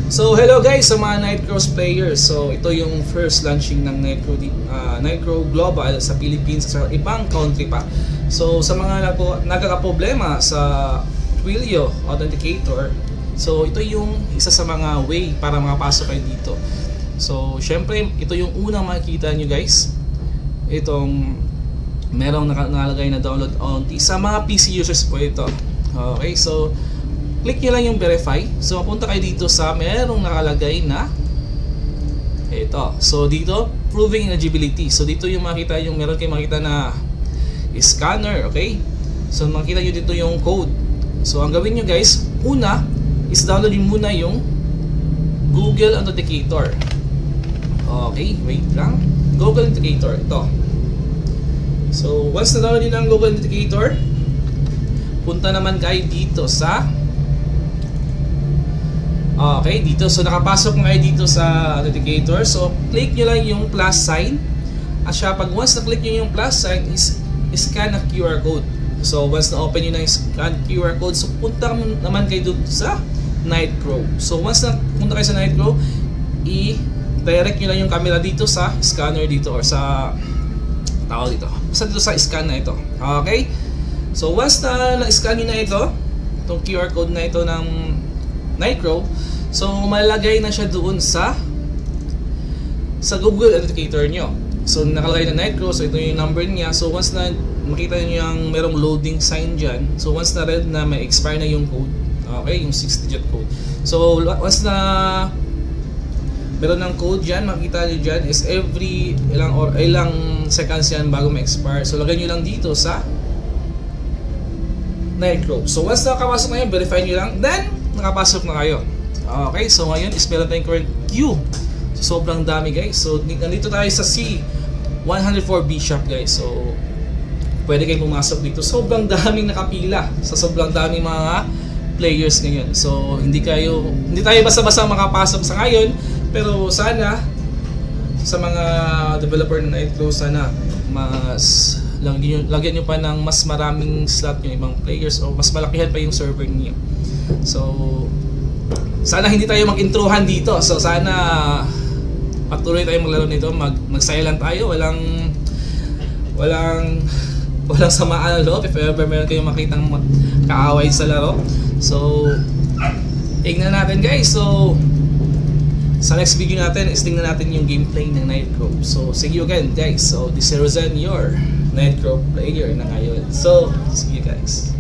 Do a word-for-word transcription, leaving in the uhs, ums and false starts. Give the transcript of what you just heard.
So hello guys sa mga Nightcrow players. So ito yung first launching ng Nightcrow, uh, Nightcrow Global sa Philippines at sa ibang country pa. So sa mga nagkakaproblema sa Twilio Authenticator, so ito yung isa sa mga way para makapasok kayo dito. So syempre ito yung unang makikita nyo guys, itong merong nakalagay na download only sa mga P C users po ito. Okay, so click nyo lang yung verify. So mapunta kayo dito sa merong nakalagay na ito. So dito, proving eligibility. So dito yung makita yung meron kayong makita na scanner, okay? So makita nyo dito yung code. So ang gawin nyo guys, una is download nyo muna yung Google Authenticator. Okay, wait lang. Google Authenticator, ito. So once na download nyo ng Google Authenticator, punta naman kayo dito sa okay, dito. So nakapasok na kayo dito sa Authenticator. So click nyo lang yung plus sign. At siya, pag once na click nyo yung plus sign, is scan a Q R code. So once na open nyo na yung scan Q R code, so punta naman kayo dito sa Nightcrow. So once na punta kayo sa Nightcrow, i-direct nyo lang yung camera dito sa scanner dito or sa tao dito. Basta dito sa scan na ito. Okay? So once na na-scan nyo na ito, itong Q R code na ito ng Nightcrow, so malagay na siya doon sa sa Google Authenticator nyo. So nakalagay na Nightcrow, so ito yung number niya. So once na makita niyo yung merong loading sign dyan, so once na red na may expire na yung code, okay, yung six digit code. So once na meron ng code dyan, makita niyo dyan is every ilang or ilang seconds yan bago ma-expire. So lagay nyo lang dito sa Nightcrow. So once na nakapasok na yun, verify nyo lang, then nakapasok na kayo. Okay, so ngayon is meron tayong current queue. So sobrang dami guys. So nandito tayo sa C one oh four B shop guys. So pwede kayong pumasok dito. Sobrang daming nakapila sa sobrang daming mga players ngayon. So hindi kayo hindi tayo basta-basta makapasok sa ngayon, pero sana sa mga developer ng Nightcrow, sana mas lagyan nyo, lagyan nyo pa ng mas maraming slot yung ibang players o mas malakihan pa yung server niyo. So sana hindi tayo mag-introhan dito. So sana patuloy tayo maglaro nito, mag magsaya lang tayo, walang walang walang samaan ng loob if ever meron kayong makitang kaaway sa laro. So tingnan natin guys. So sa next video natin is tingnan natin yung gameplay ng Nightcrow. So see you again guys. So this is Rosen, your Nightcrow player na ngayon. So see you guys.